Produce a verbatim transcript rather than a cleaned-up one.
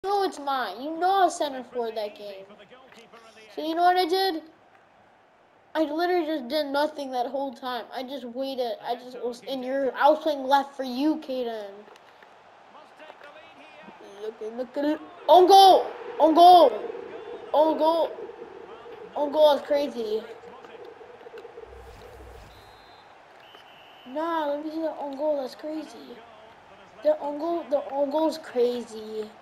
know it's mine. You know I centered for that game. So you know what I did? I literally just did nothing that whole time. I just waited. I just was in your. I was playing left for you, Kaden. Look at look at it. On goal! On goal! On goal! On goal is crazy. Nah, let me see the on goal. That's crazy. The on goal. The on goal is crazy.